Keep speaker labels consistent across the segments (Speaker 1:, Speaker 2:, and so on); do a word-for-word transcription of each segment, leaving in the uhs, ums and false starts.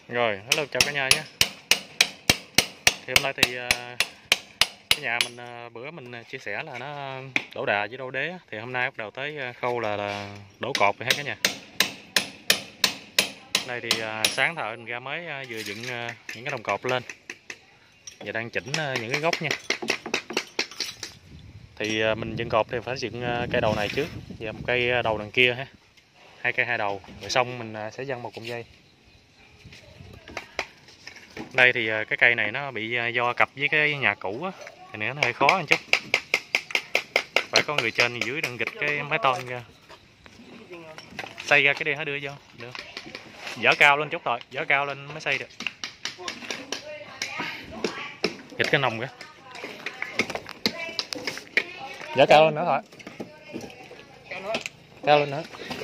Speaker 1: Rồi, hello chào cả nhà nhé. Thì hôm nay thì cái nhà mình bữa mình chia sẻ là nó đổ đà với đổ đế, thì hôm nay bắt đầu tới khâu là, là đổ cột rồi ha cả nhà. Đây thì sáng thợ mình ra mới vừa dựng những cái đồng cột lên và đang chỉnh những cái góc nha. Thì mình dựng cột thì phải dựng cây đầu này trước và một cây đầu đằng kia ha, hai cây hai đầu, rồi xong mình sẽ văng một cụm dây. Đây thì cái cây này nó bị do cặp với cái nhà cũ á, thì nó hơi khó một chút, phải có người trên dưới đang gịch cái mái tôn ra, xây ra cái đi hả, đưa vô được, dỡ cao lên chút thôi, dỡ cao lên mới xây được, gịch cái nòng kìa, dỡ cao lên nữa thôi, cao lên nữa.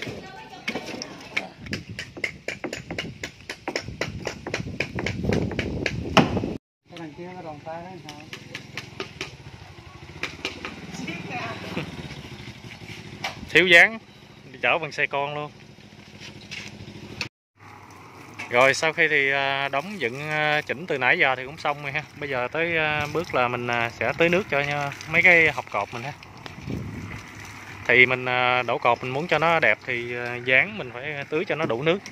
Speaker 1: Thiếu dáng chở bằng xe con luôn. Rồi sau khi thì đóng dựng chỉnh từ nãy giờ thì cũng xong rồi ha. Bây giờ tới bước là mình sẽ tưới nước cho mấy cái hộc cột mình ha. Thì mình đổ cột mình muốn cho nó đẹp thì dáng mình phải tưới cho nó đủ nước.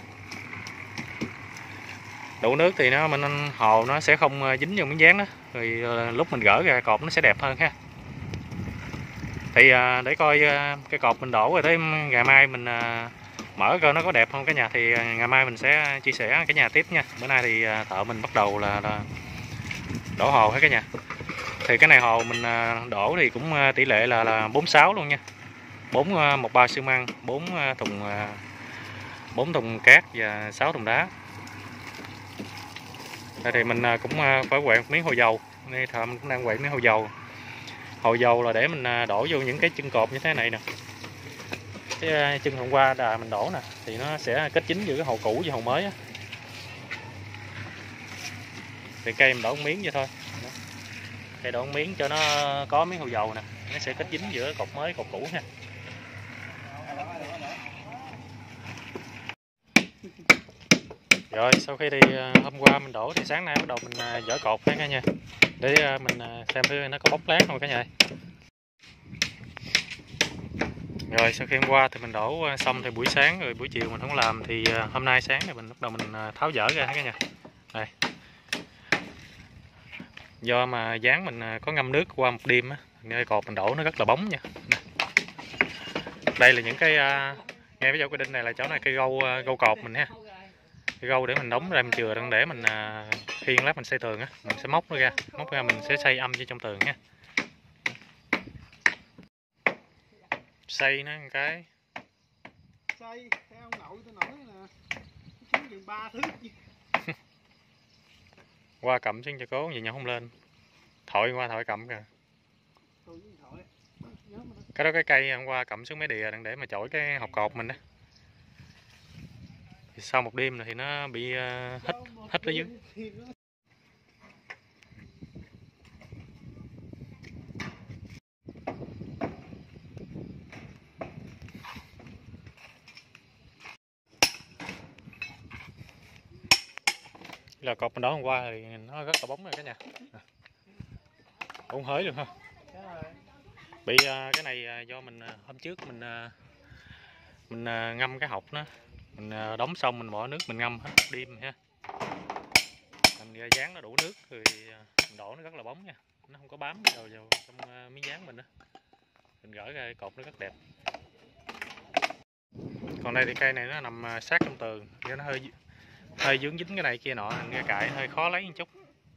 Speaker 1: Đủ nước thì nó mình hồ nó sẽ không dính vào miếng dán đó. Rồi lúc mình gỡ ra cột nó sẽ đẹp hơn ha. Thì để coi cái cột mình đổ rồi tới ngày mai mình mở coi nó có đẹp không cả nhà, thì ngày mai mình sẽ chia sẻ cái nhà tiếp nha. Bữa nay thì thợ mình bắt đầu là, là đổ hồ hết cả nhà. Thì cái này hồ mình đổ thì cũng tỷ lệ là là bốn sáu luôn nha. bốn một bao xi măng, bốn thùng bốn thùng cát và sáu thùng đá. Đây thì mình cũng phải quẹt miếng hồ dầu. Đây thợ mình cũng đang quẹt miếng hồ dầu. Hồ dầu là để mình đổ vô những cái chân cột như thế này nè. Cái chân hôm qua đà mình đổ nè thì nó sẽ kết dính giữa cái hồ cũ với hồ mới á. Thì cây mình đổ một miếng vậy thôi. Đó. Cây đổ một miếng cho nó có miếng hồ dầu nè, nó sẽ kết dính giữa cột mới cột cũ nha. Rồi sau khi thì hôm qua mình đổ thì sáng nay bắt đầu mình dỡ cột hết cả nha, để mình xem thử nó có bóc lát không cả nhà. Rồi sau khi hôm qua thì mình đổ xong thì buổi sáng rồi buổi chiều mình không làm, thì hôm nay sáng thì mình bắt đầu mình tháo dỡ ra cả nhà. Đây. Do mà dán mình có ngâm nước qua một đêm á, nên cột mình đổ nó rất là bóng nha. Đây là những cái ngay cái chỗ cái đinh này là chỗ này cây gâu gâu cột mình ha. Cây gâu để mình đóng ra mình chừa đang để mình khiên lát mình xây tường á, mình sẽ móc nó ra, móc ra mình sẽ xây âm vô trong tường nha. Xây nó một cái.
Speaker 2: Xây theo ông nội tôi nói nè, xuống chừng ba thước.
Speaker 1: Qua cầm xuống cho cố gì nhau không lên. Thổi qua thổi cầm kìa. Cái đó cái cây hôm qua cầm xuống mấy đìa đang để mà chổi cái hộc cột mình đó. Thì sau một đêm rồi thì nó bị uh, hít hít ở dưới. Là cột mình đó hôm qua thì nó rất là bóng rồi cả nhà. Cũng hới luôn ha. Bị uh, cái này uh, do mình uh, hôm trước mình uh, mình uh, ngâm cái hộc nó, mình uh, đóng xong mình bỏ nước mình ngâm hết đêm ha. Mình dán nó đủ nước rồi mình đổ nó rất là bóng nha, nó không có bám vào vào trong uh, miếng dán mình đó. Mình gỡ ra cột nó rất đẹp. Còn đây thì cây này nó nằm uh, sát trong tường, cho nó hơi hơi dướng dính cái này kia nọ, nghe cạy hơi khó lấy một chút.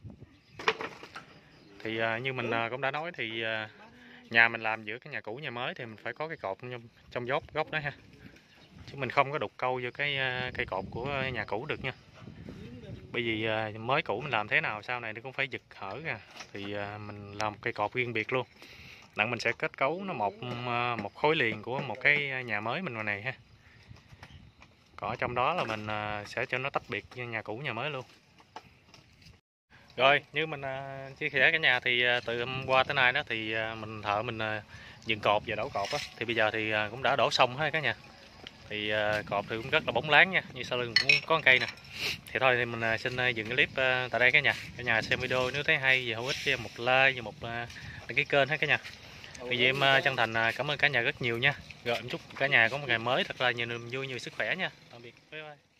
Speaker 1: Thì uh, như mình uh, cũng đã nói thì uh, nhà mình làm giữa cái nhà cũ nhà mới thì mình phải có cái cột trong, trong dốt góc đó ha, chứ mình không có đục câu vô cái uh, cây cột của nhà cũ được nha. Bởi vì uh, mới cũ mình làm thế nào sau này nó cũng phải giật hở ra, thì uh, mình làm một cây cột riêng biệt luôn. Đặng mình sẽ kết cấu nó một uh, một khối liền của một cái nhà mới mình ngoài này ha. Còn ở trong đó là mình uh, sẽ cho nó tách biệt như nhà cũ nhà mới luôn. Rồi như mình uh, chia sẻ cả nhà thì uh, từ hôm qua tới nay đó thì uh, mình thợ mình uh, dựng cột và đổ cột á, thì bây giờ thì uh, cũng đã đổ xong hết cả nhà. Thì uh, cọp thì cũng rất là bóng láng nha, như sau lưng cũng có một cây nè. Thì thôi thì mình uh, xin uh, dừng cái clip uh, tại đây cả nhà. Cả nhà xem video nếu thấy hay và hữu ích cho một like và một uh, đăng ký kênh hết cả nhà. Thì em uh, chân thành uh, cảm ơn cả nhà rất nhiều nha. Rồi em chúc cả nhà có một ngày mới thật là nhiều niềm vui, nhiều sức khỏe nha. Tạm biệt. Bye bye.